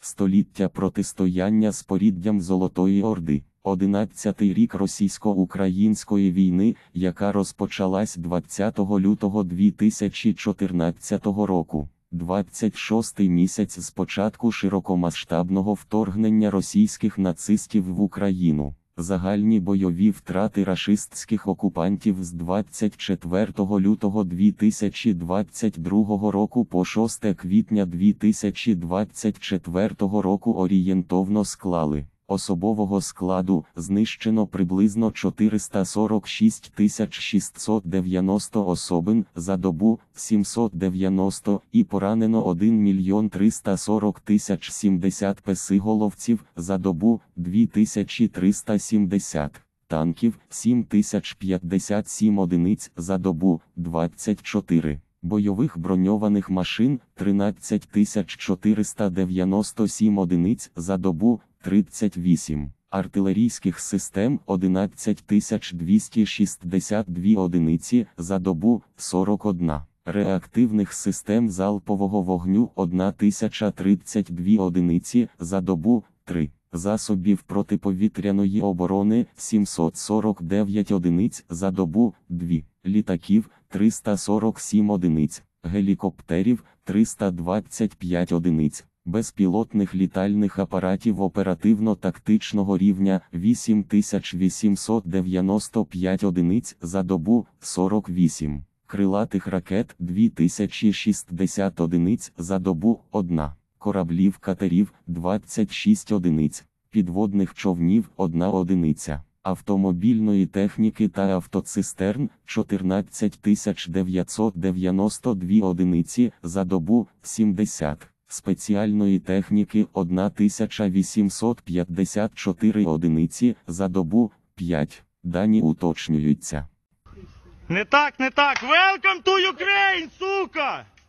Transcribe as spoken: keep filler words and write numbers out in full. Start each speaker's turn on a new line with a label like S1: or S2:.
S1: Століття протистояння з поріддям Золотої Орди. Одинадцятий рік російсько-української війни, яка розпочалась двадцятого лютого дві тисячі чотирнадцятого року. двадцять шостий місяць з початку широкомасштабного вторгнення російських нацистів в Україну. Загальні бойові втрати рашистських окупантів з двадцять четвертого лютого дві тисячі двадцять другого року по шосте квітня дві тисячі двадцять четвертого року орієнтовно склали: особового складу знищено приблизно чотириста сорок шість тисяч шістсот дев'яносто особин за добу, сімсот дев'яносто, і поранено один мільйон триста сорок тисяч сімдесят песиголовців за добу, дві тисячі триста сімдесят, танків, сім тисяч п'ятдесят сім одиниць за добу, двадцять чотири. Бойових броньованих машин – тринадцять тисяч чотириста дев'яносто сім одиниць за добу, тридцять вісім. Артилерійських систем – одинадцять тисяч двісті шістдесят дві одиниці за добу, сорок одна. Реактивних систем залпового вогню – одна тисяча тридцять дві одиниці за добу, три. Засобів протиповітряної оборони – сімсот сорок дев'ять одиниць за добу, два. Літаків – триста сорок сім одиниць, гелікоптерів – триста двадцять п'ять одиниць, безпілотних літальних апаратів оперативно-тактичного рівня – вісім тисяч вісімсот дев'яносто п'ять одиниць за добу, сорок вісім. Крилатих ракет – дві тисячі шістдесят одиниць за добу, одна. Кораблів-катерів – двадцять шість одиниць, підводних човнів – одна одиниця, автомобільної техніки та автоцистерн – чотирнадцять тисяч дев'ятсот дев'яносто дві одиниці за добу, сімдесят, спеціальної техніки – одна тисяча вісімсот п'ятдесят чотири одиниці за добу, п'ять. Дані уточнюються.
S2: Не так, не так. Welcome to Ukraine, сука!